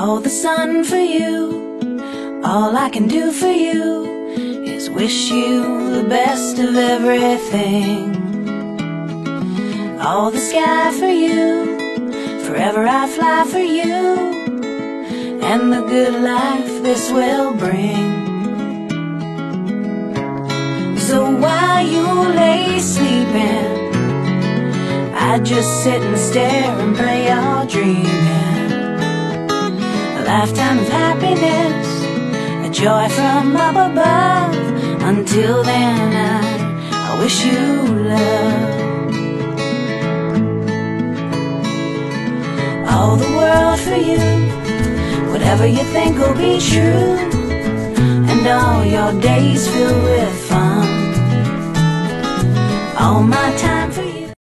all the sun for you. All I can do for you is wish you the best of everything. All the sky for you, forever I fly for you, and the good life this will bring. So while you lay sleeping, I just sit and stare and pray you're dreaming. A lifetime of happiness, a joy from up above. Until then I wish you love. All the world for you, whatever you think will be true, and all your days filled with fun. All my time